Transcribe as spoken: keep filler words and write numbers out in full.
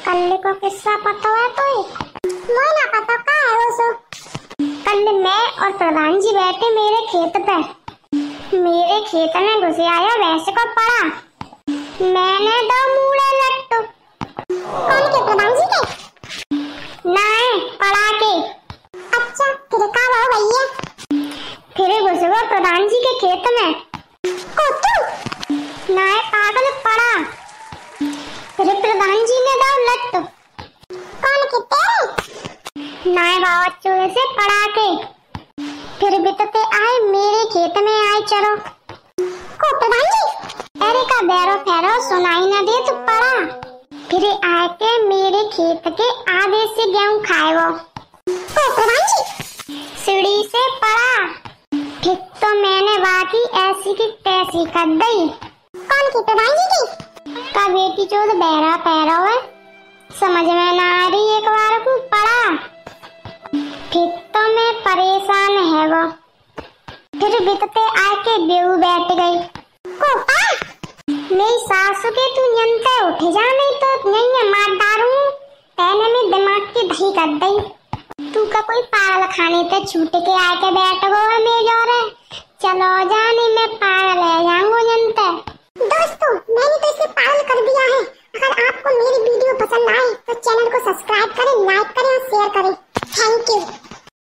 कल को किस्सा पता है तो मोय ना पता का है वो सो। कल मैं और प्रधान जी बैठे मेरे खेत पे। मेरे खेत में घुसे आया वैसे को पड़ा। मैंने दो मुड़े लट्टू। कौन के प्रधान जी के? नहीं पड़ा के। अच्छा फिर का वो भैया? फिर घुस गया प्रधान जी के खेत में। कोतू? नहीं पागल पड़ा। फिर प्रधान जी ने दो लट्टू। कौन के तेरे? नहीं बाबा चूहे से पड़ा के। फिर बितते आए मेरे खेत में आए चलो। को प्रधान जी? अरे का बैरो फेरो सुनाई न दे तो पड़ा। फिर आके मेरे खेत के आधे से गेहूं खाए वो। को प्रधान जी? सीढ़ी से पड़ा। फिर तो मैंने बाकी ऐसी की तैसी कर दी। कौन की प्रधान जी की? का बेटी चोद बहरा पैरा है समझ में ना आ रही एक बार को पड़ा। फिर तो मैं परेशान है वो। फिर बितते आके बेऊ बैठ गई। कोपा मेरी सासू के तू यंते उठ जा नहीं तो नहीं मार डालू। तेने में दिमाग की दही कर दी। तू का कोई पागल खाने ते छूट के आके बैठ गो है मेरे जोरे। चलो जानी मैं पागल है जाऊंगा यंते।